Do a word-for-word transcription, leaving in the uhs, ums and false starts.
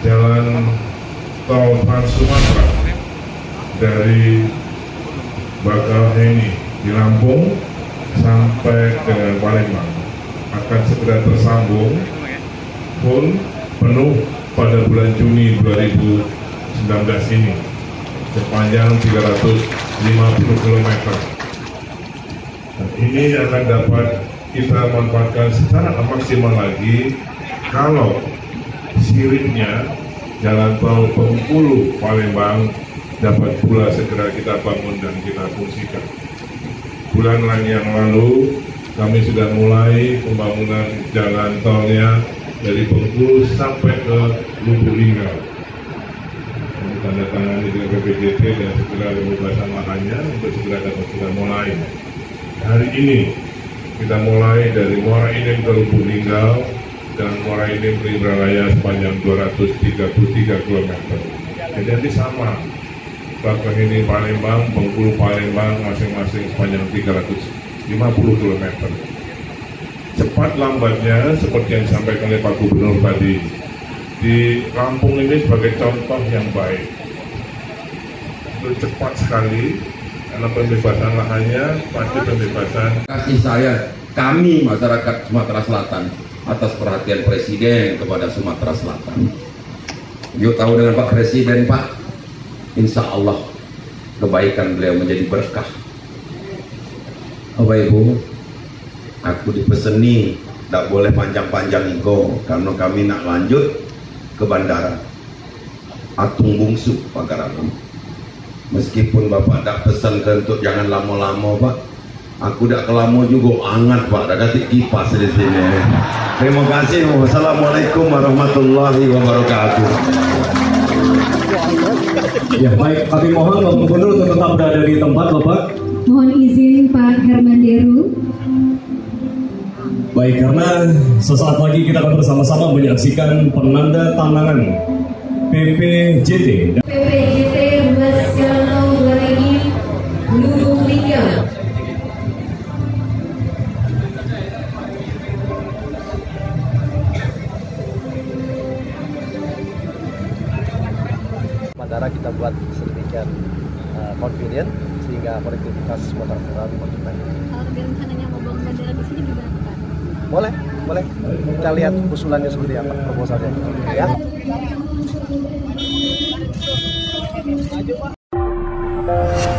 jalan tol Trans Sumatera dari Bakauheni di Lampung sampai ke Palembang akan segera tersambung full penuh pada bulan Juni dua ribu sembilan belas ini sepanjang tiga ratus lima puluh kilometer. Dan ini akan dapat kita manfaatkan secara maksimal lagi kalau siripnya jalan tol Bengkulu Palembang dapat pula segera kita bangun dan kita fungsikan. Bulan yang lalu kami sudah mulai pembangunan jalan tolnya dari Bengkulu sampai ke Lubuk Linggau. Tanda tangan di B P J T dan segera pembebasan lahannya untuk segera dapat kita mulai. Hari ini kita mulai dari Muara Enim ke Lubuk Linggau dan Muara Enim ke Indralaya sepanjang dua ratus tiga puluh tiga kilometer. Jadi nanti sama, Bakauheni Palembang, Bengkulu Palembang masing-masing sepanjang tiga ratus lima puluh kilometer. Cepat lambatnya seperti yang disampaikan oleh Pak Gubernur tadi, di Lampung ini sebagai contoh yang baik. Itu cepat sekali karena pembebasan lahannya pasti pembebasan. Kasih saya, kami masyarakat Sumatera Selatan atas perhatian Presiden kepada Sumatera Selatan. Yuk tahu dengan Pak Presiden, Pak, insya Allah kebaikan beliau menjadi berkah. Bapak Ibu, aku dipeseni tidak boleh panjang-panjang ego karena kami nak lanjut ke bandara Atung Bungsu Pagaralam. Meskipun Bapak tidak pesan untuk jangan lama-lama, Pak, aku tidak kelamo juga hangat, Pak, dah kasih kipas di sini. Terima kasih. Wassalamualaikum warahmatullahi wabarakatuh. Ya baik, kami mohon Pak Gubernur untuk tetap berada di tempat, Bapak. Mohon izin Pak Herman Deru. Baik, karena sesaat lagi kita akan bersama-sama menyaksikan penanda tanganan P P J T. P P J T Ruas Jalan Tol Bakauheni Lubuk Linggau. Bandara kita buat sedemikian uh, convenient sehingga konektivitas motor viral makin baik. Kalau rencananya mau bangun bandara di sini gimana Pak? Boleh, boleh. Kita lihat usulannya seperti apa, proposalnya. Ya.